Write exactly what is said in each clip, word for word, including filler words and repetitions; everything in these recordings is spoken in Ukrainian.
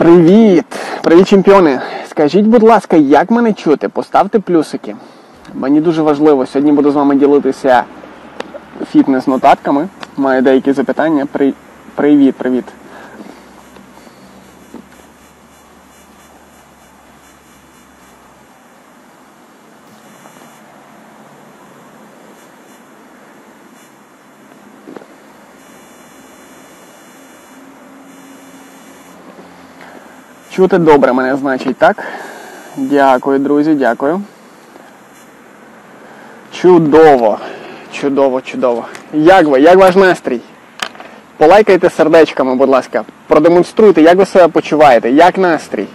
Привіт! Привіт, чемпіони! Скажіть, будь ласка, як мене чути? Поставте плюсики. Мені дуже важливо, сьогодні буду з вами ділитися фітнес-нотатками. Маю деякі запитання. При... Привіт, привіт. Чути добре мене, значить, так? Дякую, друзі, дякую. Чудово, чудово, чудово. Як ви? Як ваш настрій? Полайкайте сердечками, будь ласка. Продемонструйте, як ви себе почуваєте, як настрій.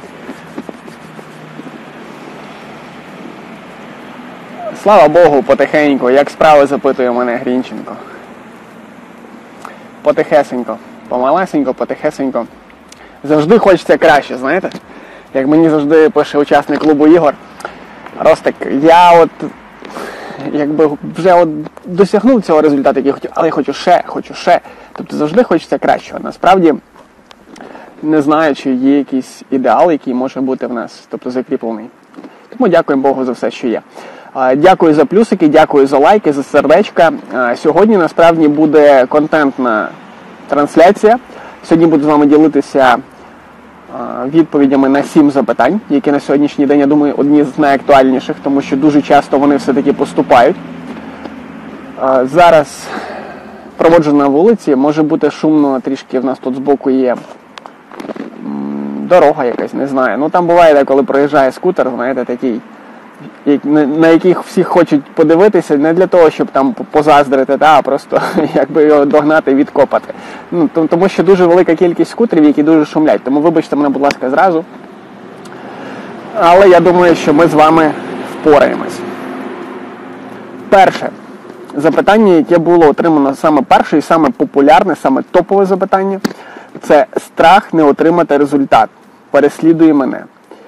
Слава Богу, потихеньку. Як справи, запитує мене Грінченко. Потихесенько, помалесенько, потихесенько. Завжди хочеться краще, знаєте? Як мені завжди пише учасник клубу Ігор. Ростик, я от, якби вже от досягнув цього результату, який хотів, але я хочу ще, хочу ще. Тобто завжди хочеться кращого. Насправді, не знаю, чи є якийсь ідеал, який може бути в нас, тобто закріплений. Тому дякуємо Богу за все, що є. Дякую за плюсики, дякую за лайки, за сердечка. Сьогодні, насправді, буде контентна трансляція. Сьогодні буду з вами ділитися відповідями на сім запитань, які на сьогоднішній день, я думаю, одні з найактуальніших, тому що дуже часто вони все-таки поступають. Зараз проводжу на вулиці, може бути шумно, трішки в нас тут збоку є дорога якась, не знаю. Ну там буває, коли проїжджає скутер, знаєте, такий, на яких всі хочуть подивитися, не для того, щоб там позаздрити, а просто якби його догнати, відкопати. Ну, тому що дуже велика кількість скутерів, які дуже шумлять. Тому вибачте мене, будь ласка, зразу. Але я думаю, що ми з вами впораємось. Перше запитання, яке було отримано саме перше і саме популярне, саме топове запитання, це страх не отримати результат. Переслідує мене.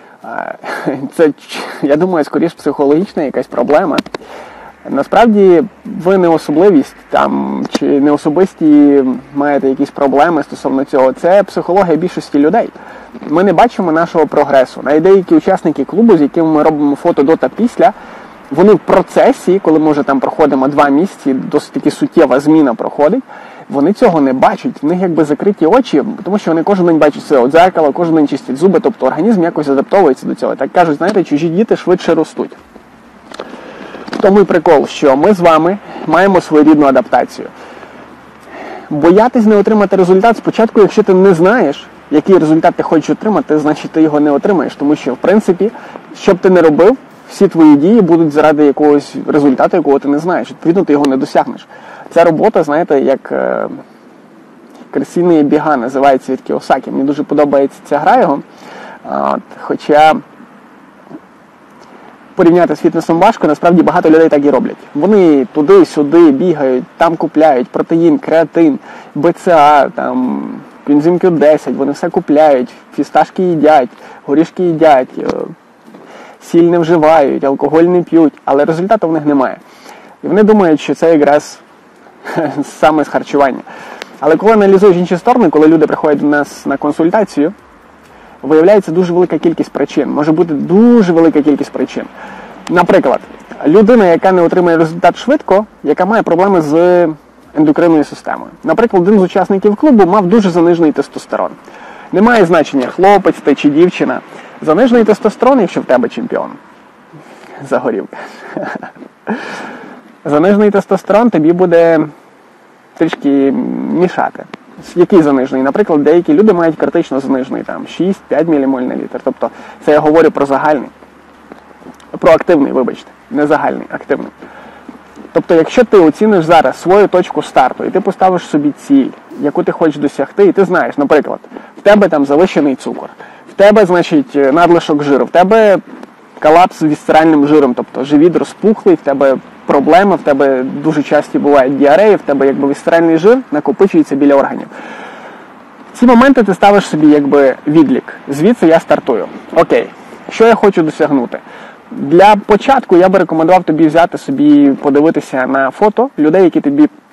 Це, я думаю, скоріш психологічна якась проблема. Насправді, ви не особливість там, чи не особисті маєте якісь проблеми стосовно цього. Це психологія більшості людей. Ми не бачимо нашого прогресу. Навіть деякі учасники клубу, з якими ми робимо фото до та після, вони в процесі, коли ми вже там проходимо два місяці, досить таки суттєва зміна проходить, вони цього не бачать, в них якби закриті очі, тому що вони кожен день бачать себе у дзеркало, кожен день чистять зуби, тобто організм якось адаптовується до цього. Так кажуть, знаєте, чужі діти швидше ростуть. Тому і прикол, що ми з вами маємо своєрідну адаптацію. Боятись не отримати результат спочатку, якщо ти не знаєш, який результат ти хочеш отримати, значить ти його не отримаєш, тому що, в принципі, що б ти не робив, всі твої дії будуть заради якогось результату, якого ти не знаєш. Відповідно, ти його не досягнеш. Ця робота, знаєте, як е, красиві біга називається від Кіосакі. Мені дуже подобається ця гра його. От, хоча порівняти з фітнесом важко, насправді багато людей так і роблять. Вони туди-сюди бігають, там купляють протеїн, креатин, бе це а, там, коензим кю десять, вони все купляють, фісташки їдять, горішки їдять, сіль не вживають, алкоголь не п'ють, але результату в них немає. І вони думають, що це якраз саме з харчування. Але коли аналізуєш інші сторони, коли люди приходять до нас на консультацію, виявляється дуже велика кількість причин. Може бути дуже велика кількість причин. Наприклад, людина, яка не отримує результат швидко, яка має проблеми з ендокринною системою. Наприклад, один з учасників клубу мав дуже занижений тестостерон. Немає значення, хлопець ти чи дівчина. Занижений тестостерон, якщо в тебе чемпіон. Загорів. Занижений тестостерон тобі буде трішки мішати. Який занижений? Наприклад, деякі люди мають критично занижений, там, шість-п'ять мілімоль на літр. Тобто, це я говорю про загальний. Про активний, вибачте. Не загальний, активний. Тобто, якщо ти оціниш зараз свою точку старту, і ти поставиш собі ціль, яку ти хочеш досягти, і ти знаєш, наприклад, в тебе там завищений цукор, в тебе, значить, надлишок жиру, в тебе колапс з вісцеральним жиром, тобто живіт розпухлий, в тебе проблеми, в тебе дуже часті бувають діареї, в тебе якби вісцеральний жир накопичується біля органів. В ці моменти ти ставиш собі якби відлік. Звідси я стартую. Окей, що я хочу досягнути? Для початку я би рекомендував тобі взяти собі, подивитися на фото людей, які тобі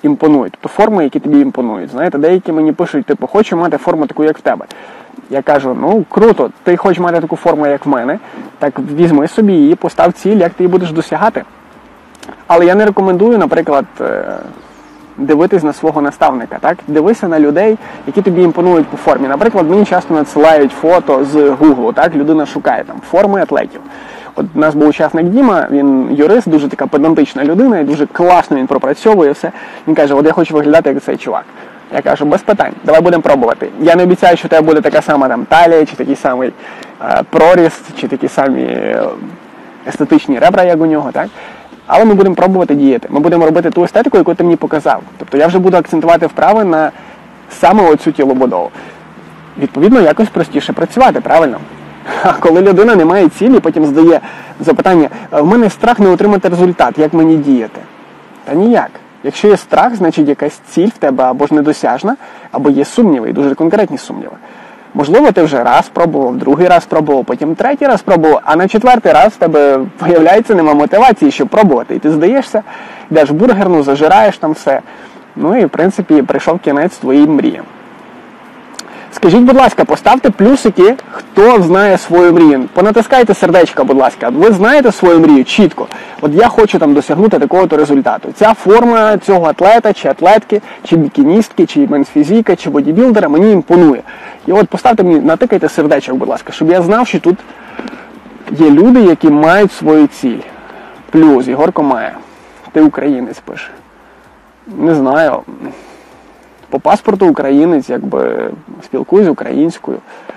імпонують. Тобто форми, які тобі імпонують. Знаєте, деякі мені пишуть, типу, хочу мати форму таку, як в тебе. Я кажу, ну круто, ти хочеш мати таку форму, як в мене, так візьми собі її, постав ціль, як ти її будеш досягати. Але я не рекомендую, наприклад, дивитись на свого наставника, так? Дивися на людей, які тобі імпонують по формі. Наприклад, мені часто надсилають фото з Google, так? Людина шукає там форми атлетів. От у нас був учасник Діма, він юрист, дуже така педантична людина, і дуже класно він пропрацьовує все. Він каже, от я хочу виглядати як цей чувак. Я кажу, без питань, давай будемо пробувати. Я не обіцяю, що у тебе буде така сама там талія, чи такий самий е, проріст, чи такі самі е, естетичні ребра, як у нього, так? Але ми будемо пробувати діяти. Ми будемо робити ту естетику, яку ти мені показав. Тобто я вже буду акцентувати вправи на саме оцю тілобудову. Відповідно, якось простіше працювати, правильно? А коли людина не має цілі, потім задає запитання, в мене страх не отримати результат, як мені діяти? Та ніяк. Якщо є страх, значить якась ціль в тебе або ж недосяжна, або є сумніви, і дуже конкретні сумніви. Можливо, ти вже раз пробував, другий раз пробував, потім третій раз пробував, а на четвертий раз в тебе, виявляється, нема мотивації, щоб пробувати. І ти здаєшся, йдеш в бургерну, зажираєш там все. Ну і, в принципі, прийшов кінець твоїй мрії. Скажіть, будь ласка, поставте плюсики, хто знає свою мрію. Понатискайте сердечка, будь ласка. Ви знаєте свою мрію чітко. От я хочу там досягнути такого-то результату. Ця форма цього атлета, чи атлетки, чи бікіністки, чи менсфізіка, чи бодібілдера мені імпонує. І от поставте мені, натикайте сердечок, будь ласка, щоб я знав, що тут є люди, які мають свою ціль. Плюс, Ігорко має. Ти українець, пише. Не знаю. По паспорту українець, якби спілкуюсь українською.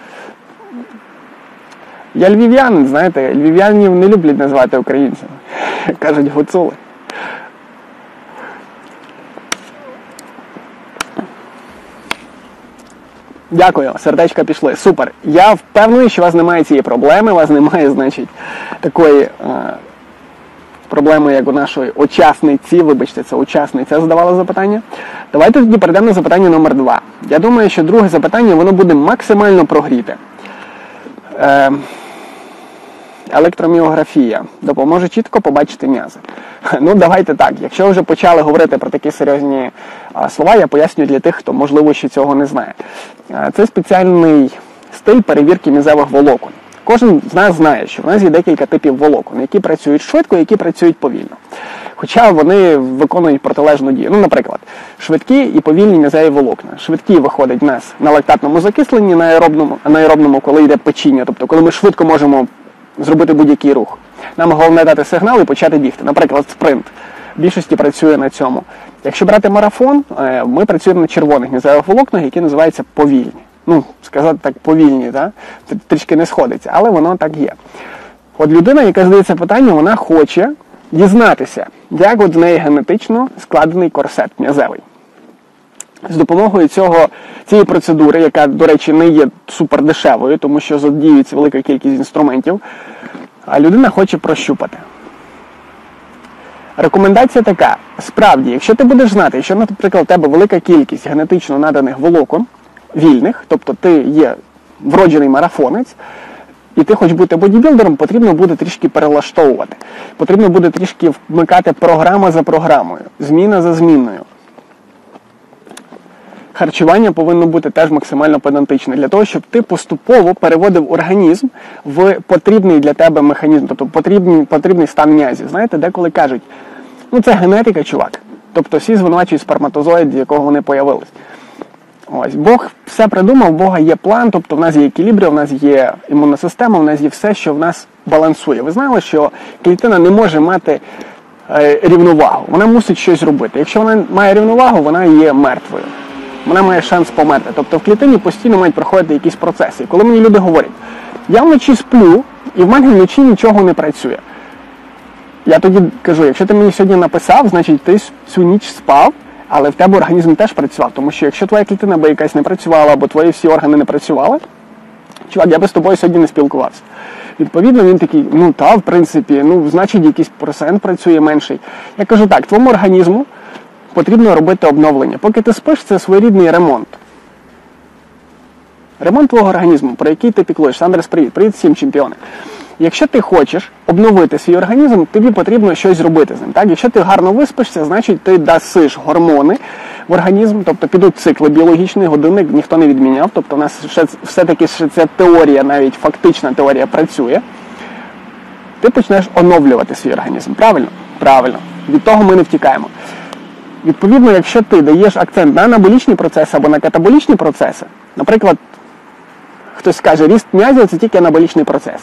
Я львів'янин, знаєте, львів'янів не люблять називати українцями. Кажуть, гуцули. Дякую, сердечка пішли. Супер. Я впевнений, що у вас немає цієї проблеми, у вас немає, значить, такої е, проблеми, як у нашої учасниці, вибачте, це учасниця задавала запитання. Давайте тоді перейдемо на запитання номер два. Я думаю, що друге запитання, воно буде максимально прогріте. Е, електроміографія допоможе чітко побачити м'язи. Ну, давайте так, якщо вже почали говорити про такі серйозні а, слова, я поясню для тих, хто, можливо, ще цього не знає. Е, це спеціальний стиль перевірки м'язевих волокон. Кожен з нас знає, що в нас є декілька типів волокон, які працюють швидко, які працюють повільно. Хоча вони виконують протилежну дію. Ну, наприклад, швидкі і повільні м'язеві волокна. Швидкі виходять в нас на лактатному закисленні, на аеробному, на аеробному, коли йде печіння, тобто коли ми швидко можемо зробити будь-який рух. Нам головне дати сигнал і почати бігти. Наприклад, спринт. В більшості працює на цьому. Якщо брати марафон, ми працюємо на червоних м'язевих волокнах, які називаються повільні. Ну, сказати так, повільні, так? Трішки не сходиться, але воно так є. От людина, яка задає це питання, вона хоче дізнатися, як от в неї генетично складений корсет м'язевий. З допомогою цього, цієї процедури, яка, до речі, не є супердешевою, тому що задіюється велика кількість інструментів, а людина хоче прощупати. Рекомендація така. Справді, якщо ти будеш знати, що, наприклад, у тебе велика кількість генетично наданих волокон, вільних, тобто ти є вроджений марафонець, і ти хочеш бути бодібілдером, потрібно буде трішки перелаштовувати. Потрібно буде трішки вмикати програма за програмою, зміна за зміною. Харчування повинно бути теж максимально педантичне, для того, щоб ти поступово переводив організм в потрібний для тебе механізм, тобто потрібний, потрібний стан м'язів. Знаєте, деколи кажуть, ну це генетика, чувак. Тобто всі звинувачують сперматозоїд, з якого вони появились. Ось, Бог все придумав, в Бога є план, тобто в нас є еквілібрія, в нас є імунна система, в нас є все, що в нас балансує. Ви знали, що клітина не може мати е, рівновагу, вона мусить щось робити. Якщо вона має рівновагу, вона є мертвою. Вона має шанс померти. Тобто в клітині постійно мають проходити якісь процеси. І коли мені люди говорять, я вночі сплю, і в мене вночі нічого не працює. Я тоді кажу, якщо ти мені сьогодні написав, значить ти всю ніч спав, але в тебе організм теж працював. Тому що якщо твоя клітина би якась не працювала, або твої всі органи не працювали, чувак, я би з тобою сьогодні не спілкувався. Відповідно, він такий, ну та, в принципі, ну, значить якийсь процент працює менший. Я кажу так, твоєму організму потрібно робити обновлення. Поки ти спиш, це своєрідний ремонт. Ремонт твого організму, про який ти піклуєшся. Андрес, привіт. Привіт всім, чемпіони. Якщо ти хочеш обновити свій організм, тобі потрібно щось зробити з ним. Так? Якщо ти гарно виспишся, значить ти дасиш гормони в організм, тобто підуть цикли біологічні, годинник ніхто не відміняв, тобто у нас ще, все-таки ще ця теорія, навіть фактична теорія працює. Ти почнеш оновлювати свій організм. Правильно? Правильно. Від того ми не втікаємо. Відповідно, якщо ти даєш акцент на анаболічні процеси або на катаболічні процеси, наприклад, хтось скаже, ріст м'язів – це тільки анаболічний процес.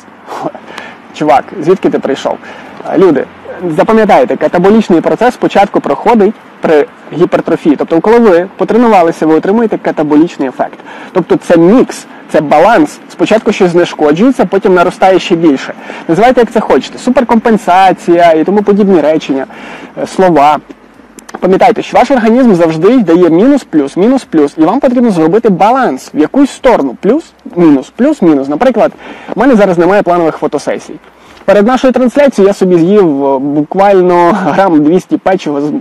Чувак, звідки ти прийшов? Люди, запам'ятайте, катаболічний процес спочатку проходить при гіпертрофії. Тобто, коли ви потренувалися, ви отримуєте катаболічний ефект. Тобто це мікс, це баланс. Спочатку щось знешкоджується, потім наростає ще більше. Називайте, як це хочете. Суперкомпенсація і тому подібні речення, слова. Пам'ятайте, що ваш організм завжди дає мінус-плюс, мінус-плюс, і вам потрібно зробити баланс в якусь сторону. Плюс-мінус, плюс-мінус. Наприклад, в мене зараз немає планових фотосесій. Перед нашою трансляцією я собі з'їв буквально грам двісті печива з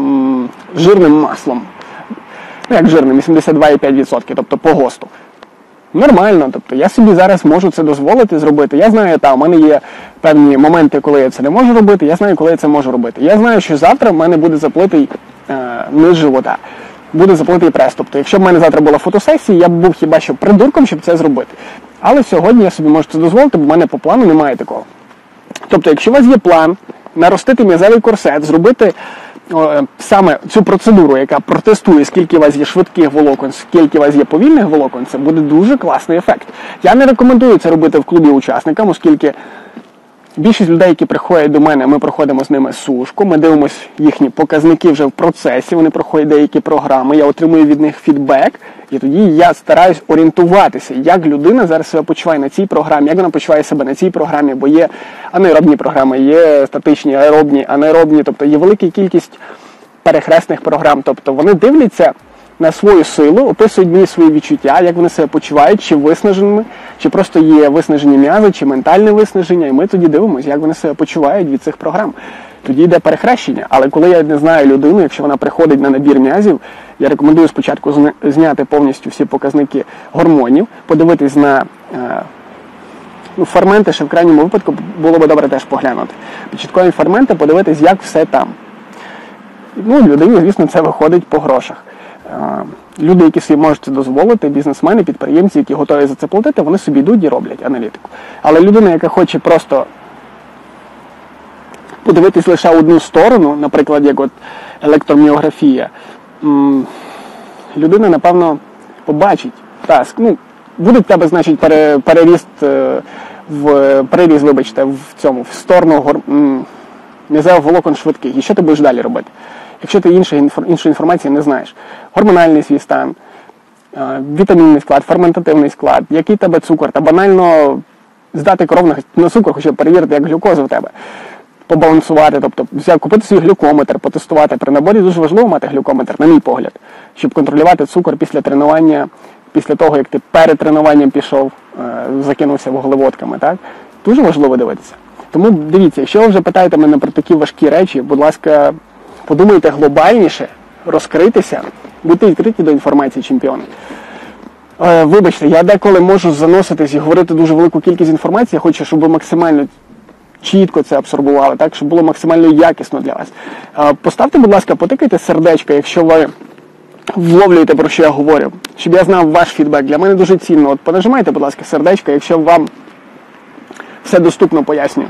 м, жирним маслом. Ну, як жирним, вісімдесят два і п'ять відсотків, тобто по ГОСТу. Нормально, тобто я собі зараз можу це дозволити зробити. Я знаю, та, у мене є певні моменти, коли я це не можу робити, я знаю, коли я це можу робити. Я знаю, що завтра в мене буде заплитий е, низ живота, буде заплитий прес. Тобто, якщо б в мене завтра була фотосесія, я б був хіба що придурком, щоб це зробити. Але сьогодні я собі можу це дозволити, бо в мене по плану немає такого. Тобто, якщо у вас є план наростити м'язевий корсет, зробити о, саме цю процедуру, яка протестує, скільки у вас є швидких волокон, скільки у вас є повільних волокон, це буде дуже класний ефект. Я не рекомендую це робити в клубі учасникам, оскільки більшість людей, які приходять до мене, ми проходимо з ними сушку, ми дивимося їхні показники вже в процесі, вони проходять деякі програми, я отримую від них фідбек, і тоді я стараюсь орієнтуватися, як людина зараз себе почуває на цій програмі, як вона почуває себе на цій програмі, бо є анаеробні програми, є статичні, аеробні, анаеробні, тобто є велика кількість перехресних програм, тобто вони дивляться на свою силу, описують мені свої відчуття, як вони себе почувають, чи виснаженими, чи просто є виснажені м'язи, чи ментальне виснаження, і ми тоді дивимося, як вони себе почувають від цих програм. Тоді йде перехрещення. Але коли я не знаю людину, якщо вона приходить на набір м'язів, я рекомендую спочатку зняти повністю всі показники гормонів, подивитись на е, ну, ферменти, ще в крайньому випадку було б добре теж поглянути. Початкові ферменти, подивитись, як все там. Ну, людині, звісно, це виходить по грошах. Люди, які собі можуть це дозволити, бізнесмени, підприємці, які готові за це платити, вони собі йдуть і роблять аналітику. Але людина, яка хоче просто подивитись лише одну сторону, наприклад, як от електроміографія, людина, напевно, побачить, так, ну, буде в тебе, значить, переріст, в, переріз, вибачте, в цьому, в сторону м'язевих волокон швидких. І що ти будеш далі робити? Якщо ти іншої інформації не знаєш. Гормональний свій стан, вітамінний склад, ферментативний склад, який в тебе цукор, та банально здати кров на цукор, хоча б перевірити, як глюкоза в тебе, побалансувати, тобто взяти, купити свій глюкометр, потестувати. При наборі дуже важливо мати глюкометр, на мій погляд, щоб контролювати цукор після тренування, після того, як ти перед тренуванням пішов, закинувся вуглеводками, так? Дуже важливо дивитися. Тому дивіться, якщо ви вже питаєте мене про такі важкі речі, будь ласка, подумайте глобальніше, розкритися, будьте відкриті до інформації, чемпіони. Е, вибачте, я деколи можу заноситись і говорити дуже велику кількість інформації, я хочу, щоб ви максимально чітко це абсорбували, так, щоб було максимально якісно для вас. Е, поставте, будь ласка, потикайте сердечко, якщо ви вловлюєте, про що я говорю, щоб я знав ваш фідбек. Для мене дуже цінно. От понажимайте, будь ласка, сердечко, якщо вам все доступно пояснюю.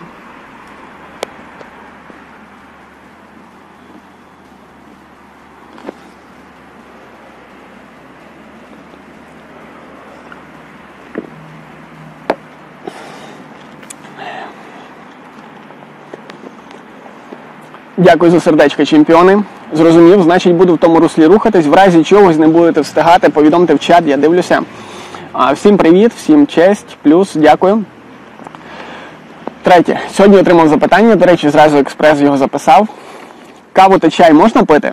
Дякую за сердечко, чемпіони. Зрозумів, значить буду в тому руслі рухатись. В разі чогось не будете встигати, повідомте в чат, я дивлюся. Всім привіт, всім честь, плюс, дякую. Третє. Сьогодні отримав запитання, до речі, зразу експрес його записав. Каву та чай можна пити?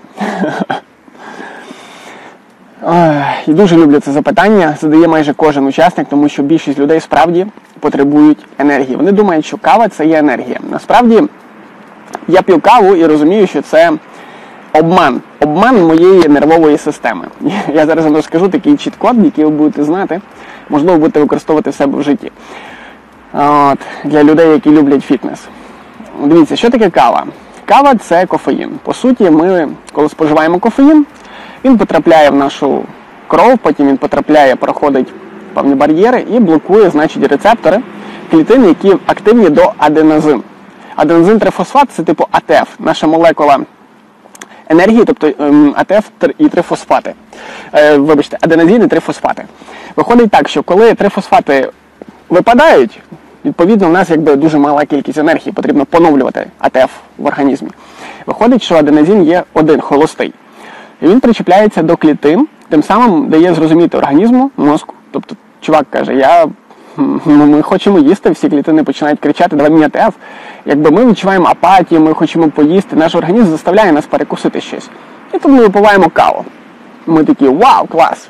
І дуже люблю це запитання, задає майже кожен учасник, тому що більшість людей справді потребують енергії. Вони думають, що кава – це є енергія. Насправді, я п'ю каву і розумію, що це обман. Обман моєї нервової системи. Я зараз вам розкажу такий чіт-код, який ви будете знати, можливо, будете використовувати в себе в житті. От, для людей, які люблять фітнес. Дивіться, що таке кава? Кава – це кофеїн. По суті, ми, коли споживаємо кофеїн, він потрапляє в нашу кров, потім він потрапляє, проходить певні бар'єри і блокує, значить, рецептори клітин, які активні до аденозин. Аденозин-трифосфат – це типу А Т Ф, наша молекула енергії, тобто А Т Ф і трифосфати. Е, вибачте, аденозин і трифосфати. Виходить так, що коли трифосфати випадають, відповідно, в нас якби дуже мала кількість енергії, потрібно поновлювати А Т Ф в організмі. Виходить, що аденозин є один, холостий. І він причіпляється до клітин, тим самим дає зрозуміти організму, мозку. Тобто, чувак каже, я, ми хочемо їсти, всі клітини починають кричати, давай мені А Т Ф. Якби ми відчуваємо апатію, ми хочемо поїсти, наш організм заставляє нас перекусити щось. І тут ми випиваємо каву. Ми такі, вау, клас,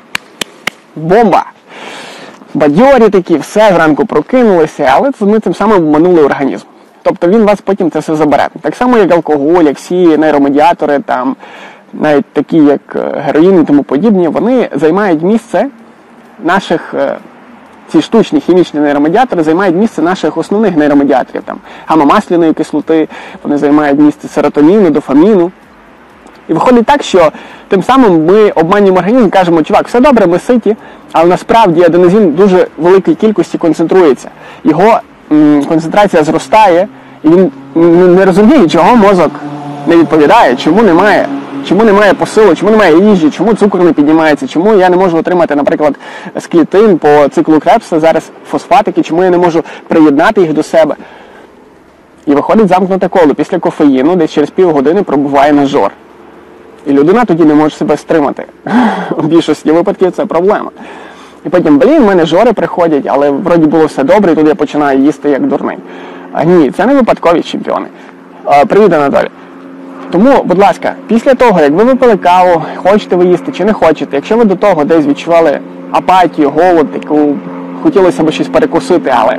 бомба! Бадьорі такі, все, зранку прокинулися, але ми тим самим обманули організм. Тобто він вас потім це все забере. Так само, як алкоголь, як всі нейромедіатори, там, навіть такі, як героїн і тому подібні, вони займають місце наших, ці штучні хімічні нейромедіатори займають місце наших основних нейромедіаторів, там, гамма-масляної кислоти, вони займають місце серотоніну, дофаміну. І виходить так, що тим самим ми обманюємо організм, кажемо, чувак, все добре, ми ситі, але насправді аденозин в дуже великій кількості концентрується. Його м, концентрація зростає, і він не розуміє, чого мозок не відповідає, чому немає, чому немає посилу, чому немає їжі, чому цукор не піднімається, чому я не можу отримати, наприклад, з клітин по циклу Кребса зараз фосфатики, чому я не можу приєднати їх до себе. І виходить замкнуте коло. Після кофеїну десь через півгодини пробуває нажор. І людина тоді не може себе стримати. У більшості випадків це проблема. І потім, блін, в мене жори приходять, але вроді було все добре, і тут я починаю їсти як дурний. А ні, це не випадкові чемпіони. А, привіт, Анатолій. Тому, будь ласка, після того, як ви випили каву, хочете ви їсти чи не хочете, якщо ви до того десь відчували апатію, голод, таку, хотілося б щось перекусити, але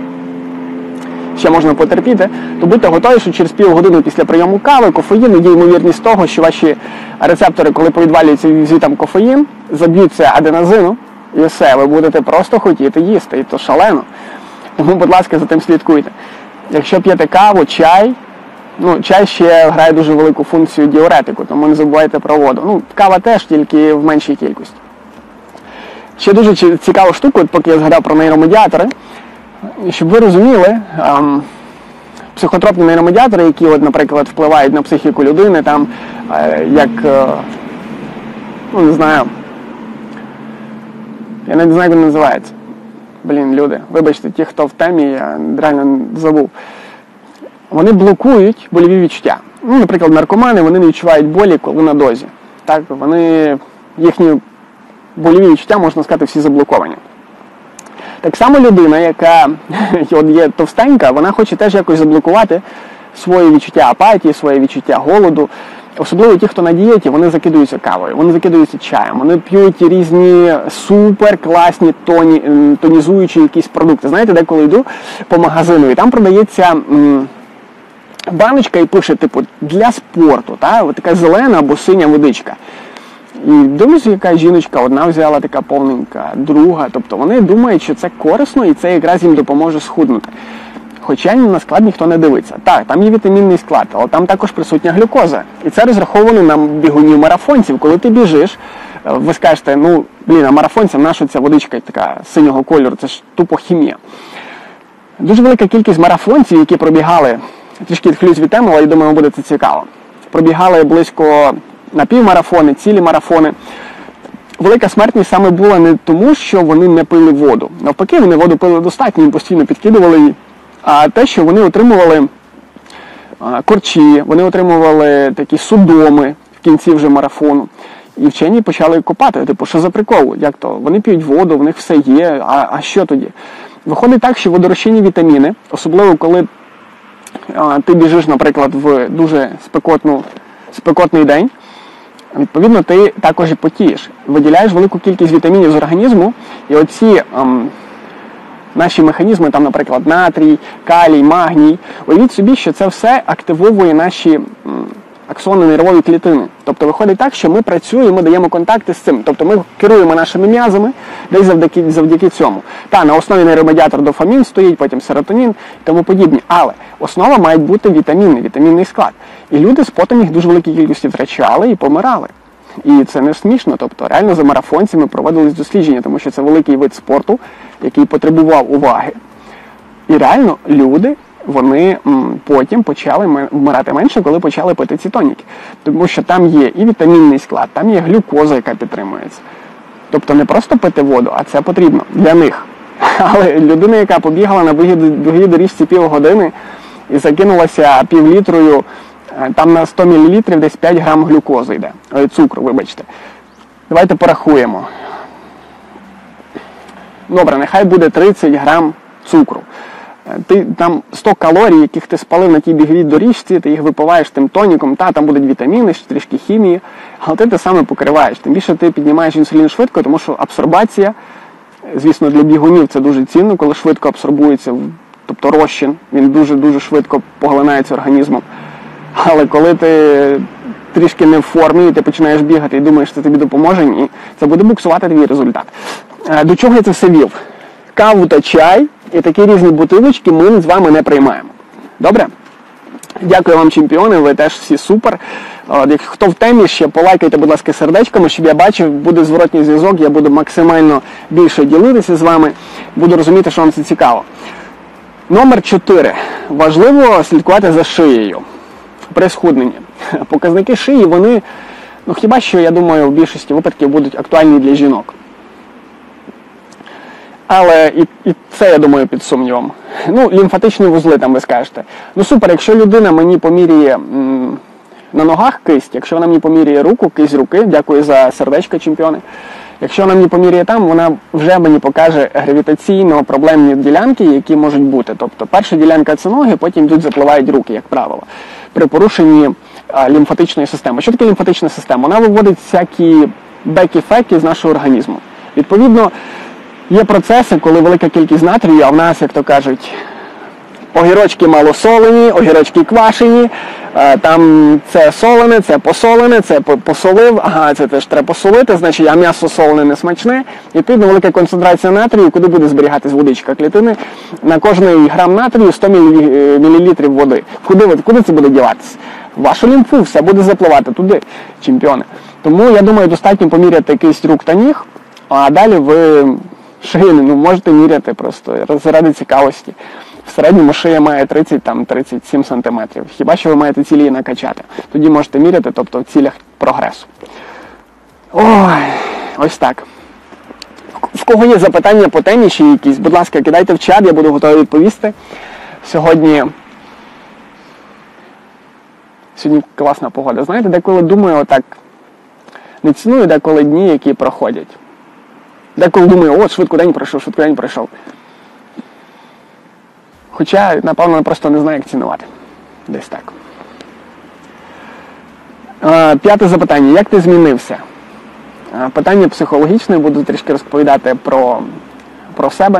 ще можна потерпіти, то будьте готові, що через півгодини після прийому кави, кофеїну, є ймовірність того, що ваші рецептори, коли повідвалюється звітам кофеїн, заб'ються аденозину, і все, ви будете просто хотіти їсти, і то шалено. Тому, будь ласка, за тим слідкуйте. Якщо п'єте каву, чай, ну, чай ще грає дуже велику функцію діуретику, тому не забувайте про воду. Ну, кава теж, тільки в меншій кількості. Ще дуже цікаву штуку, поки я згадав про нейромедіатори, щоб ви розуміли, ем, психотропні нейромедіатори, які, от, наприклад, впливають на психіку людини, там, е, як, е, ну, не знаю, я не знаю, як він називається. Блін, люди, вибачте, ті, хто в темі, я реально забув. Вони блокують больові відчуття. Ну, наприклад, наркомани, вони не відчувають болі, коли на дозі. Так, вони, їхні больові відчуття, можна сказати, всі заблоковані. Так само людина, яка от є товстенька, вона хоче теж якось заблокувати своє відчуття апатії, своє відчуття голоду. Особливо ті, хто на дієті, вони закидуються кавою, вони закидуються чаєм, вони п'ють різні супер-класні тоні, тонізуючі якісь продукти. Знаєте, деколи йду по магазину, і там продається м, баночка і пише, типу, для спорту, та? Ось така зелена або синя водичка. І дивлюся, яка жіночка, одна взяла така повненька, друга. Тобто вони думають, що це корисно і це якраз їм допоможе схуднути. Хоча на склад ніхто не дивиться. Так, там є вітамінний склад, але там також присутня глюкоза. І це розраховано на бігунів-марафонців. Коли ти біжиш, ви скажете, ну, блін, а марафонцям наша ця водичка така синього кольору, це ж тупо хімія. Дуже велика кількість марафонців, які пробігали, трішки відхилюсь від теми, але я думаю, буде це цікаво. Пробігали близько на півмарафони, цілі марафони. Велика смертність саме була не тому, що вони не пили воду. Навпаки, вони воду пили достатньо, їм постійно підкидували її. А те, що вони отримували корчі, вони отримували такі судоми в кінці вже марафону. І вчені почали копати, типу, що за прикол, як то? Вони п'ють воду, в них все є, а, а що тоді? Виходить так, що водорозчинні вітаміни, особливо коли а, ти біжиш, наприклад, в дуже спекотну, спекотний день, відповідно, ти також і потієш. Виділяєш велику кількість вітамінів з організму, і оці ам, наші механізми, там, наприклад, натрій, калій, магній, уявіть собі, що це все активовує наші м, аксони, нервові клітини. Тобто виходить так, що ми працюємо, даємо контакти з цим. Тобто ми керуємо нашими м'язами десь завдяки, завдяки цьому. Та, на основі нейромедіатор дофамін стоїть, потім серотонін і тому подібні. Але основа має бути вітаміни, вітамінний склад. І люди з потом їх дуже великій кількості втрачали і помирали. І це не смішно. Тобто реально за марафонцями проводились дослідження, тому що це великий вид спорту, який потребував уваги. І реально люди, вони м, потім почали вмирати менше, коли почали пити ці тоніки. Тому що там є і вітамінний склад, там є глюкоза, яка підтримується. Тобто не просто пити воду, а це потрібно для них. Але людина, яка побігала на довгій доріжці півгодини і закинулася півлітрою, там на сто мілілітрів десь п'ять грам глюкози йде, цукру, вибачте. Давайте порахуємо. Добре, нехай буде тридцять грам цукру. Ти там сто калорій, яких ти спалив на тій біговій доріжці, ти їх випиваєш тим тоніком, та, там будуть вітаміни, трішки хімії, але ти те саме покриваєш. Тим більше ти піднімаєш інсулін швидко, тому що абсорбація, звісно, для бігунів це дуже цінно, коли швидко абсорбується, тобто розчин, він дуже-дуже швидко поглинається організмом. Але коли ти трішки не в формі, і ти починаєш бігати і думаєш, що це тобі допоможе, ні, це буде буксувати твій результат. До чого я це все вів? Каву та чай і такі різні бутилочки ми з вами не приймаємо. Добре? Дякую вам, чемпіони, ви теж всі супер. Хто в темі, ще полайкайте, будь ласка, сердечками, щоб я бачив, буде зворотній зв'язок, я буду максимально більше ділитися з вами, буду розуміти, що вам це цікаво. Номер чотири. Важливо слідкувати за шиєю при схудненні. Показники шиї, вони, ну хіба що, я думаю, в більшості випадків будуть актуальні для жінок. Але і, і це, я думаю, під сумнівом. Ну, лімфатичні вузли, там ви скажете. Ну супер, якщо людина мені поміряє м, на ногах кисть, якщо вона мені поміряє руку, кисть руки, дякую за сердечко, чемпіони. Якщо вона мені поміряє там, вона вже мені покаже гравітаційно проблемні ділянки, які можуть бути. Тобто перша ділянка – це ноги, потім йдуть, запливають руки, як правило, при порушенні а, лімфатичної системи. Що таке лімфатична система? Вона виводить всякі бекі-феки з нашого організму. Відповідно, є процеси, коли велика кількість натрію, а в нас, як то кажуть, огірочки малосолені, огірочки квашені, там це солене, це посолене, це посолив, ага, це теж треба посолити, значить, а м'ясо солене не смачне. І відповідно велика концентрація натрію, куди буде зберігатись водичка клітини, на кожний грам натрію сто мілілітрів води. Куди, куди це буде діватися? Вашу лімфу, все буде запливати туди, чемпіони. Тому, я думаю, достатньо поміряти кисть рук та ніг, а далі ви шиїни, ну, можете міряти просто заради цікавості. В середньому шия має тридцять-тридцять сім сантиметрів. Хіба що ви маєте цілі її накачати. Тоді можете міряти, тобто в цілях прогресу. Ой, ось так. В кого є запитання по темі ще якісь, будь ласка, кидайте в чат, я буду готовий відповісти. Сьогодні... Сьогодні класна погода. Знаєте, деколи думаю, отак, не ціную деколи дні, які проходять. Деколи думаю, от, швидко день пройшов, швидко день пройшов. Хоча, напевно, просто не знаю, як цінувати. Десь так. П'яте запитання. Як ти змінився? Питання психологічне, буду трішки розповідати про, про себе.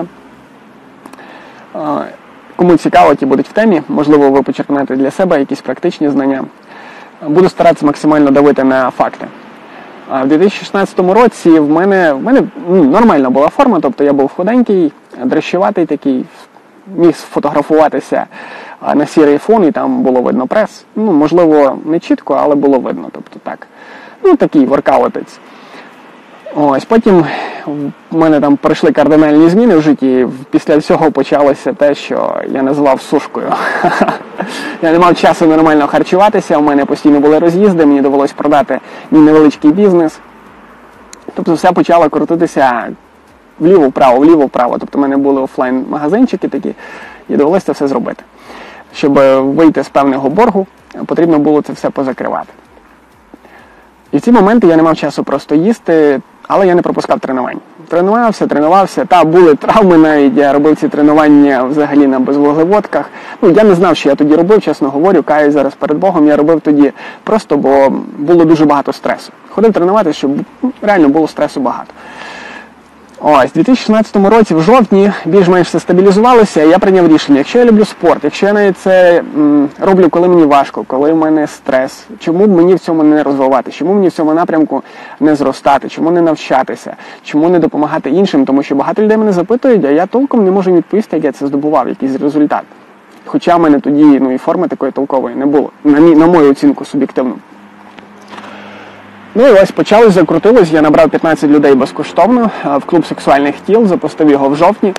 Кому цікаво, ті будуть в темі. Можливо, ви почерпнете для себе якісь практичні знання. Буду старатися максимально давити на факти. В дві тисячі шістнадцятому році в мене, в мене ну, нормальна була форма, тобто я був худенький, дрищуватий такий, міг сфотографуватися на сірий фон, і там було видно прес. Ну, можливо, не чітко, але було видно, тобто так. Ну, такий воркаутець. Ось, потім в мене там пройшли кардинальні зміни в житті, після всього почалося те, що я назвав сушкою. Я не мав часу нормально харчуватися, у мене постійно були роз'їзди, мені довелося продати мій невеличкий бізнес. Тобто все почало крутитися вліво-вправо, вліво-вправо. Тобто в мене були офлайн-магазинчики такі, і довелося це все зробити. Щоб вийти з певного боргу, потрібно було це все позакривати. І в ці моменти я не мав часу просто їсти, але я не пропускав тренувань. Тренувався, тренувався, та були травми навіть, я робив ці тренування взагалі на безвуглеводках. Ну, я не знав, що я тоді робив, чесно говорю, каюсь зараз перед Богом, я робив тоді просто, бо було дуже багато стресу. Ходив тренуватися, щоб реально було стресу багато. Ось, у дві тисячі шістнадцятому році, в жовтні, більш-менш все стабілізувалося, і я прийняв рішення, якщо я люблю спорт, якщо я навіть це м, роблю, коли мені важко, коли в мене стрес, чому б мені в цьому не розвивати, чому мені в цьому напрямку не зростати, чому не навчатися, чому не допомагати іншим, тому що багато людей мене запитують, а я толком не можу відповісти, як я це здобував, якийсь результат. Хоча в мене тоді ну, і форми такої толкової не було, на, мій, на мою оцінку суб'єктивну. Ну і ось почалось, закрутилось, я набрав п'ятнадцять людей безкоштовно в клуб сексуальних тіл, запустив його в жовтні.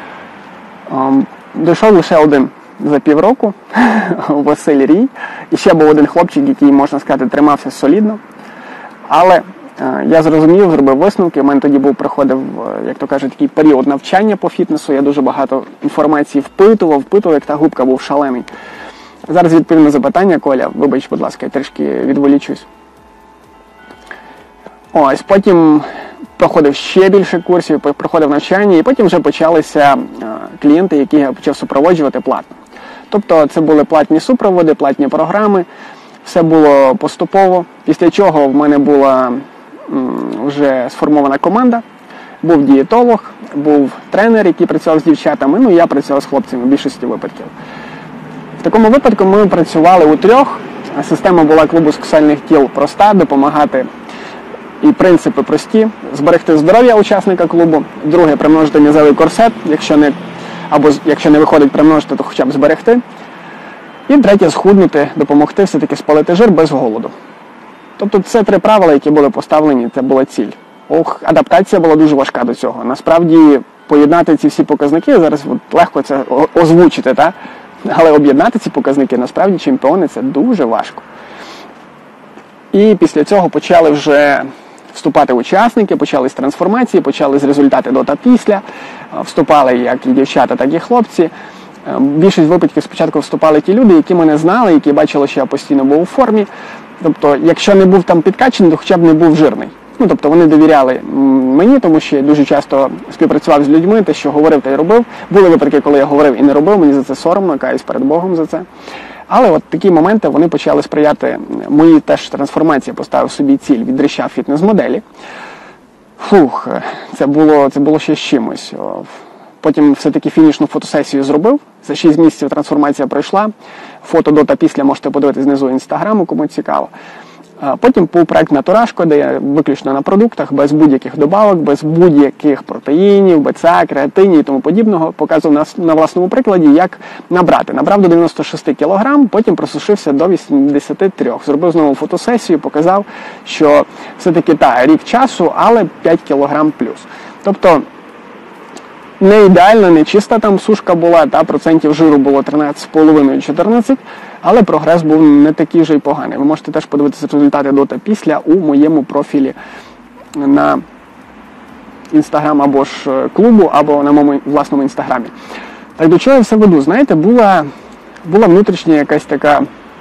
Дійшов лише один за півроку, Василь Рій. І ще був один хлопчик, який, можна сказати, тримався солідно. Але я зрозумів, зробив висновки, у мене тоді був, проходив, як то кажуть, такий період навчання по фітнесу, я дуже багато інформації впитував, впитував, як та губка був шалений. Зараз відповім на запитання, Коля, вибач, будь ласка, я трішки відволічусь. Ось, потім проходив ще більше курсів, проходив навчання, і потім вже почалися клієнти, які я почав супроводжувати платно. Тобто це були платні супроводи, платні програми, все було поступово, після чого в мене була вже сформована команда, був дієтолог, був тренер, який працював з дівчатами, ну і я працював з хлопцями в більшості випадків. В такому випадку ми працювали у трьох, система була клубу сексуальних тіл проста, допомагати. І принципи прості. Зберегти здоров'я учасника клубу. Друге, примножити м'язовий корсет, якщо не, або якщо не виходить примножити, то хоча б зберегти. І третє, схуднути, допомогти все-таки спалити жир без голоду. Тобто це три правила, які були поставлені, це була ціль. Ох, адаптація була дуже важка до цього. Насправді, поєднати ці всі показники, зараз от легко це озвучити, та? Але об'єднати ці показники, насправді, чемпіони, це дуже важко. І після цього почали вже вступати учасники, почались трансформації, почались результати до та після. Вступали як і дівчата, так і хлопці. Більшість випадків спочатку вступали ті люди, які мене знали, які бачили, що я постійно був у формі. Тобто, якщо не був там підкачаний, то хоча б не був жирний. Ну, тобто, вони довіряли мені, тому що я дуже часто співпрацював з людьми, те, що говорив, те й робив. Були випадки, коли я говорив і не робив, мені за це соромно, каюсь перед Богом за це. Але от такі моменти, вони почали сприяти моїй теж трансформації. Я поставив собі ціль від дрища фітнес-моделі. Фух, це було, це було ще з чимось. Потім все-таки фінішну фотосесію зробив. За шість місяців трансформація пройшла. Фото до та після можете подивитися знизу інстаграму, кому цікаво. Потім був проект «Натурашко», де я виключно на продуктах, без будь-яких добавок, без будь-яких протеїнів, БЦА, креатинів і тому подібного. Показував на, на власному прикладі, як набрати. Набрав до дев'яноста шести кілограм, потім просушився до вісімдесяти трьох. Зробив знову фотосесію, показав, що все-таки та, рік часу, але п'ять кілограм плюс. Тобто, не ідеально, не чиста там сушка була, та процентів жиру було тринадцять з половиною - чотирнадцять, але прогрес був не такий вже й поганий. Ви можете теж подивитися результати до та після у моєму профілі на інстаграм або ж клубу, або на моєму власному інстаграмі. Так до чого я все веду? Знаєте, була, була внутрішня якась така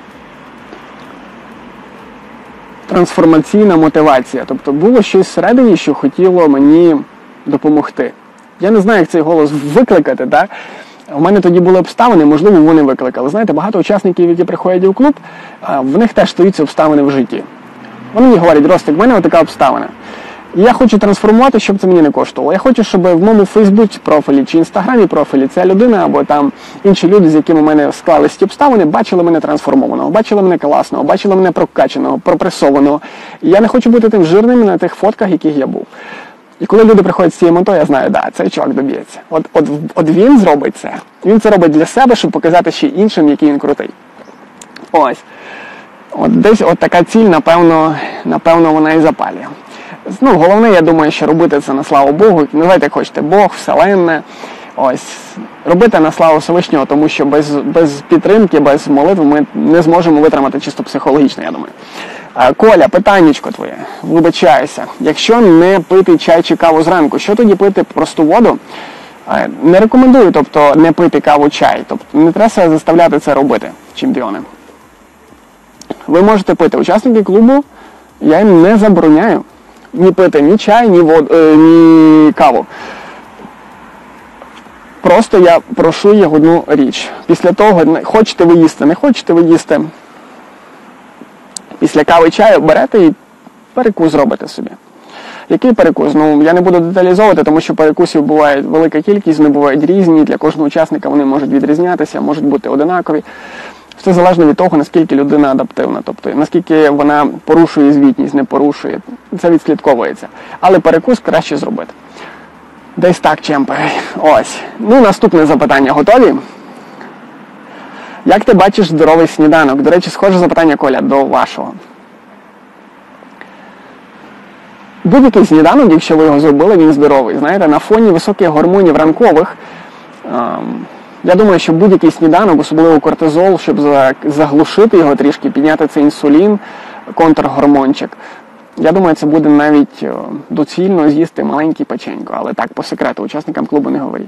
трансформаційна мотивація. Тобто було щось всередині, що хотіло мені допомогти. Я не знаю, як цей голос викликати, так? У мене тоді були обставини, можливо, вони викликали. Знаєте, багато учасників, які приходять у клуб, в них теж стаються обставини в житті. Вони мені говорять: Ростик, в мене така обставина. І я хочу трансформувати, щоб це мені не коштувало. Я хочу, щоб в моєму Фейсбуці профілі чи Інстаграмі профілі ця людина або там інші люди, з якими в мене склались ті обставини, бачили мене трансформованого, бачили мене класного, бачили мене прокачаного, пропресованого. І я не хочу бути тим жирним на тих фотках, яких я був. І коли люди приходять з цією метою, я знаю, да, цей чувак доб'ється. От, от, от він зробить це. Він це робить для себе, щоб показати ще іншим, який він крутий. Ось. От десь от така ціль, напевно, напевно, вона і запалює. Ну, головне, я думаю, що робити це на славу Богу. Називайте, як хочете, Бог, Вселенне. Ось. Робити на славу Всевишнього, тому що без, без підтримки, без молитви ми не зможемо витримати чисто психологічно, я думаю. Коля, питаннячко твоє, вибачаюся. Якщо не пити чай чи каву зранку, що тоді пити? Просту воду? Не рекомендую, тобто, не пити каву, чай. Тобто, не треба заставляти це робити, чемпіони. Ви можете пити. Учасники клубу, я їм не забороняю ні пити ні чай, ні, воду, е, ні каву. Просто я прошу їх одну річ. Після того, хочете ви їсти, не хочете ви їсти, після кави чаю берете і перекус зробите собі. Який перекус? Ну, я не буду деталізовувати, тому що перекусів буває велика кількість, вони бувають різні, для кожного учасника вони можуть відрізнятися, можуть бути одинакові. Все залежно від того, наскільки людина адаптивна, тобто наскільки вона порушує звітність, не порушує. Це відслідковується. Але перекус краще зробити. Десь так, чемпи. Ось. Ну, наступне запитання. Готові? Як ти бачиш здоровий сніданок? До речі, схоже запитання, Коля, до вашого. Будь-який сніданок, якщо ви його зробили, він здоровий. Знаєте, на фоні високих гормонів ранкових, ем, я думаю, що будь-який сніданок, особливо кортизол, щоб заглушити його трішки, підняти цей інсулін, контргормончик, я думаю, це буде навіть доцільно з'їсти маленький печенько. Але так, по секрету, учасникам клубу не говоріть.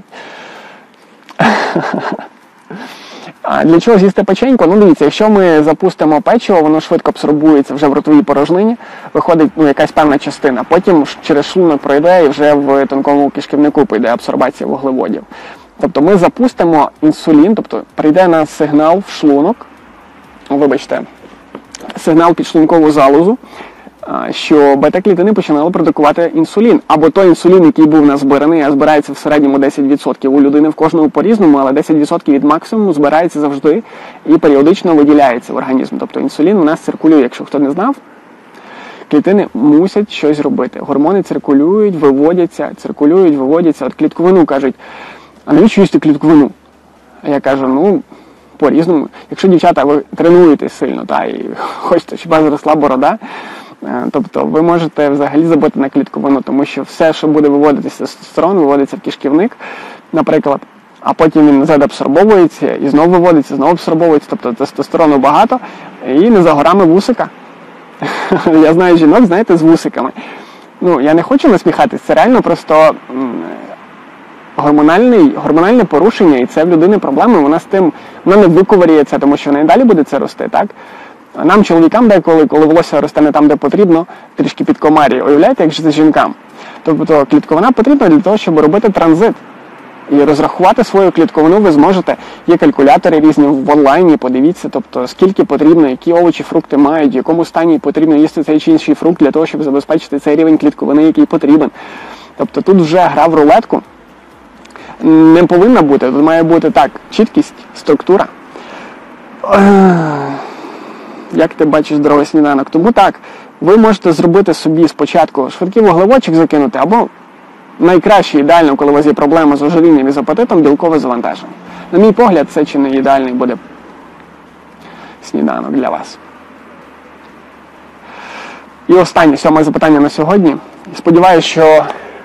А для чого з'їсти печенько? Ну, дивіться, якщо ми запустимо печиво, воно швидко абсорбується вже в ротовій порожнині, виходить ну, якась певна частина. Потім через шлунок пройде і вже в тонкому кишківнику піде абсорбація вуглеводів. Тобто ми запустимо інсулін, тобто прийде на сигнал в шлунок, вибачте, сигнал підшлункову залозу, що бета-клітини починали продукувати інсулін. Або той інсулін, який був назбираний, а збирається в середньому десять відсотків у людини, в кожного по-різному, але десять відсотків від максимуму збирається завжди і періодично виділяється в організм. Тобто інсулін у нас циркулює, якщо хто не знав, клітини мусять щось робити. Гормони циркулюють, виводяться, циркулюють, виводяться. От клітковину кажуть, а навіщо їсти клітковину? А я кажу, ну, по-різному. Якщо, дівчата, ви тренуєтесь сильно, та, і хочете, щоб у вас зросла борода, тобто ви можете взагалі забути на клітковину, тому що все, що буде виводитися тестостерон, виводиться в кишківник, наприклад, а потім він назад абсорбовується, і знову виводиться, знову абсорбовується, тобто тестостерону багато, і не за горами вусика. Я знаю жінок, знаєте, з вусиками. Ну, я не хочу насміхатись, це реально просто гормональний, гормональне порушення, і це в людини проблеми, вона з тим, вона не виковирює це, тому що вона і далі буде це рости, так? Нам, чоловікам, деколи, коли волосся росте не там, де потрібно, трішки під комарі, уявляєте, як же це жінкам? Тобто клітковина потрібна для того, щоб робити транзит. І розрахувати свою клітковину ви зможете. Є калькулятори різні в онлайні, подивіться, тобто скільки потрібно, які овочі, фрукти мають, в якому стані потрібно їсти цей чи інший фрукт для того, щоб забезпечити цей рівень клітковини, який потрібен. Тобто тут вже гра в рулетку не повинна бути, тут має бути так, чіткість, структура. Як ти бачиш здоровий сніданок? Тому так, ви можете зробити собі спочатку швидкий вуглеводчик закинути, або найкраще, ідеально, коли у вас є проблема з ожирінням і з апетитом, білкове завантаження. На мій погляд, це чи не ідеальний буде сніданок для вас. І останнє, сьоме запитання на сьогодні. Сподіваюся, що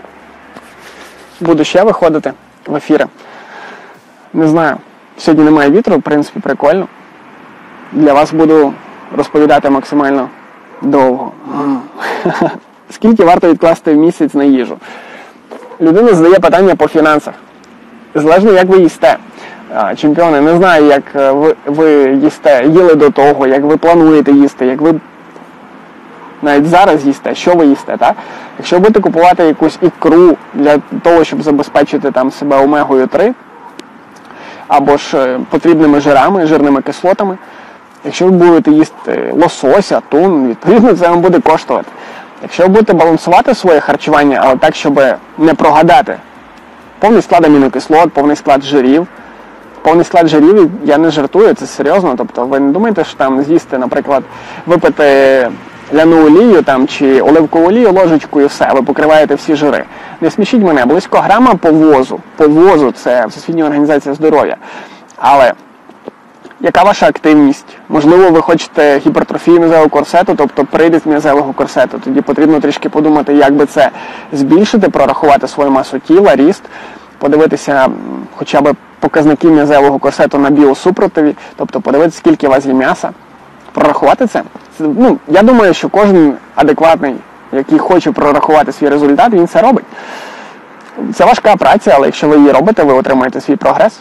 буду ще виходити в ефіри. Не знаю, сьогодні немає вітру, в принципі, прикольно. Для вас буду розповідати максимально довго. Скільки варто відкласти в місяць на їжу? Людина задає питання по фінансах. Залежно, як ви їсте. Чемпіони, не знаю, як ви, ви їсте, їли до того, як ви плануєте їсти, як ви навіть зараз їсте, що ви їсте, так? Якщо будете купувати якусь ікру для того, щоб забезпечити там себе омегою три, або ж потрібними жирами, жирними кислотами, якщо ви будете їсти лосося, тун, відповідно це вам буде коштувати. Якщо ви будете балансувати своє харчування, але так, щоб не прогадати повний склад амінокислот, повний склад жирів, повний склад жирів, я не жартую, це серйозно, тобто ви не думаєте, що там з'їсти, наприклад, випити ляну олію там, чи оливкову олію ложечкою і все, ви покриваєте всі жири. Не смішіть мене, близько грама по возу, по возу, це Всесвітня організація здоров'я. Але яка ваша активність? Можливо, ви хочете гіпертрофію м'язевого корсету, тобто приріст м'язевого корсету. Тоді потрібно трішки подумати, як би це збільшити, прорахувати свою масу тіла, ріст, подивитися хоча б показники м'язевого корсету на біосупротиві, тобто подивитися, скільки у вас є м'яса, прорахувати це. це ну, я думаю, що кожен адекватний, який хоче прорахувати свій результат, він це робить. Це важка праця, але якщо ви її робите, ви отримаєте свій прогрес.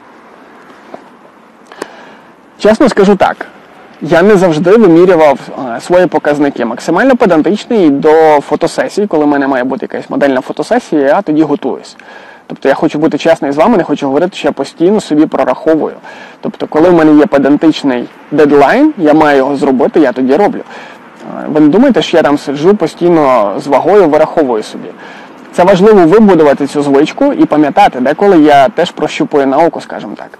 Чесно скажу так, я не завжди вимірював свої показники. Максимально педантичний до фотосесії, коли в мене має бути якась модельна фотосесія, я тоді готуюсь. Тобто я хочу бути чесний з вами, не хочу говорити, що я постійно собі прораховую. Тобто коли в мене є педантичний дедлайн, я маю його зробити, я тоді роблю. Ви не думаєте, що я там сиджу постійно з вагою, вираховую собі. Це важливо вибудувати цю звичку і пам'ятати, деколи я теж прощупую науку, скажімо так.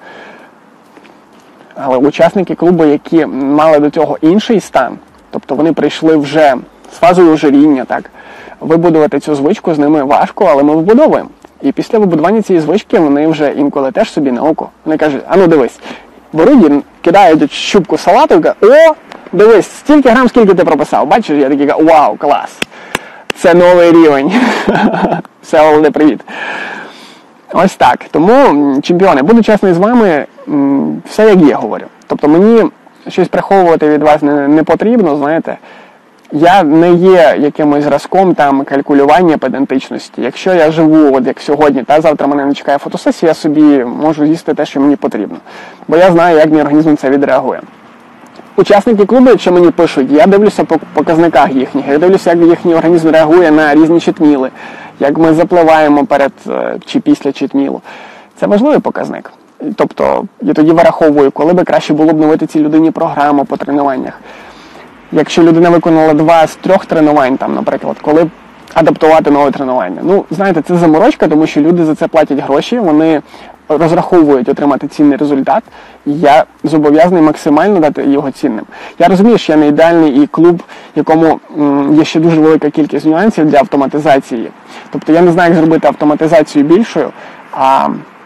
Але учасники клубу, які мали до цього інший стан, тобто вони прийшли вже з фазою ожиріння, так, вибудувати цю звичку з ними важко, але ми вибудовуємо. І після вибудування цієї звички вони вже інколи теж собі на око. Вони кажуть, а ну дивись, беруть, кидають щупку салату і кажуть, о, дивись, стільки грам, скільки ти прописав. Бачиш, я такий кажу, вау, клас. Це новий рівень. Все, Володе, привіт. Ось так. Тому, чемпіони, буду чесний з вами, все як є, говорю. Тобто мені щось приховувати від вас не, не потрібно, знаєте. Я не є якимось зразком там калькулювання педантичності. Якщо я живу, от як сьогодні, та завтра мене не чекає фотосесія, я собі можу їсти те, що мені потрібно. Бо я знаю, як мій організм це відреагує. Учасники клубу, якщо мені пишуть, я дивлюся по показниках їхніх, я дивлюся, як їхній організм реагує на різні читміли, як ми запливаємо перед чи після читмілу. Це важливий показник. Тобто, я тоді вираховую, коли би краще було б новити цій людині програму по тренуваннях. Якщо людина виконала два з трьох тренувань, там, наприклад, коли адаптувати нове тренування. Ну, знаєте, це заморочка, тому що люди за це платять гроші, вони розраховують отримати цінний результат, і я зобов'язаний максимально дати його цінним. Я розумію, що я не ідеальний і клуб, якому м, є ще дуже велика кількість нюансів для автоматизації. Тобто я не знаю, як зробити автоматизацію більшою, а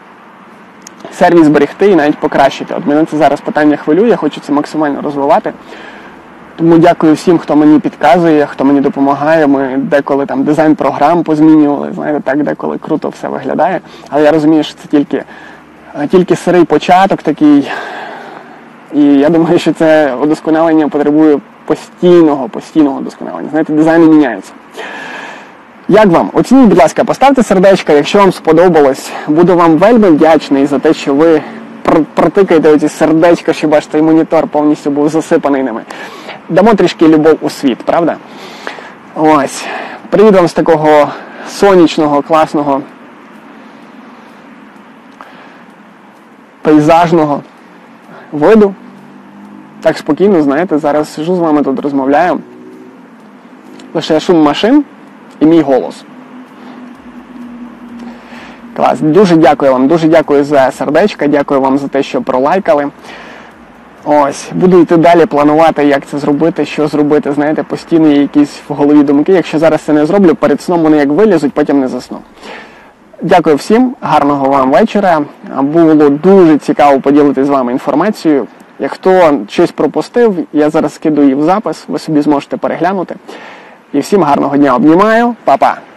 сервіс зберегти і навіть покращити. От мене це зараз питання хвилює, я хочу це максимально розвивати. Тому дякую всім, хто мені підказує, хто мені допомагає. Ми деколи там дизайн програм позмінювали, знаєте, так деколи круто все виглядає. Але я розумію, що це тільки, тільки сирий початок такий. І я думаю, що це удосконалення потребує постійного, постійного удосконалення. Знаєте, дизайни міняються. Як вам? Оцініть, будь ласка, поставте сердечко, якщо вам сподобалось. Буду вам вельми вдячний за те, що ви протикаєте оці сердечка, щоб аж цей монітор повністю був засипаний ними. Дамо трішки любов у світ, правда? Ось. Привіт вам з такого сонячного, класного, пейзажного виду. Так спокійно, знаєте, зараз сижу з вами тут, розмовляю. Лише шум машин і мій голос. Клас. Дуже дякую вам, дуже дякую за сердечка, дякую вам за те, що пролайкали. Ось, буду йти далі, планувати, як це зробити, що зробити, знаєте, постійно є якісь в голові думки. Якщо зараз це не зроблю, перед сном вони як вилізуть, потім не засну. Дякую всім, гарного вам вечора. Було дуже цікаво поділитися з вами інформацією. Як хто щось пропустив, я зараз скидаю її в запис, ви собі зможете переглянути. І всім гарного дня, обнімаю, па-па!